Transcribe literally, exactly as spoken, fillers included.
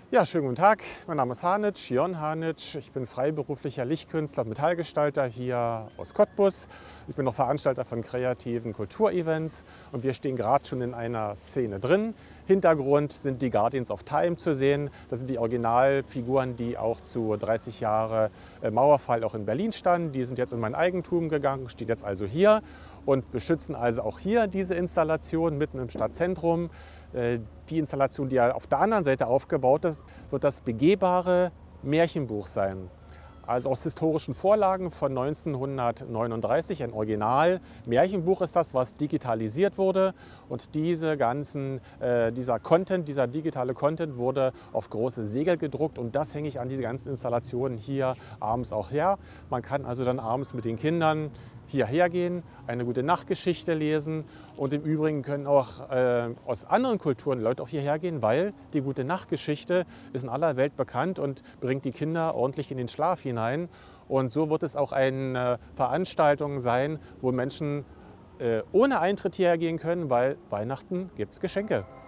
Ja, schönen guten Tag. Mein Name ist Hanitsch, Jörn Hanitsch. Ich bin freiberuflicher Lichtkünstler und Metallgestalter hier aus Cottbus. Ich bin noch Veranstalter von kreativen Kulturevents und wir stehen gerade schon in einer Szene drin. Hintergrund sind die Guardians of Time zu sehen. Das sind die Originalfiguren, die auch zu dreißig Jahre Mauerfall auch in Berlin standen. Die sind jetzt in mein Eigentum gegangen, stehen jetzt also hier und beschützen also auch hier diese Installation mitten im Stadtzentrum. Die Installation, die ja auf der anderen Seite aufgebaut ist, wird das begehbare Märchenbuch sein. Also aus historischen Vorlagen von neunzehnhundertneununddreißig, ein Original-Märchenbuch ist das, was digitalisiert wurde. Und diese ganzen, äh, dieser Content, dieser digitale Content wurde auf große Segel gedruckt und das hänge ich an diese ganzen Installationen hier abends auch her. Man kann also dann abends mit den Kindern hierher gehen, eine gute Nachtgeschichte lesen und im Übrigen können auch äh, aus anderen Kulturen Leute auch hierher gehen, weil die gute Nachtgeschichte ist in aller Welt bekannt und bringt die Kinder ordentlich in den Schlaf hinein. Und so wird es auch eine Veranstaltung sein, wo Menschen äh, ohne Eintritt hierher gehen können, weil Weihnachten gibt es Geschenke.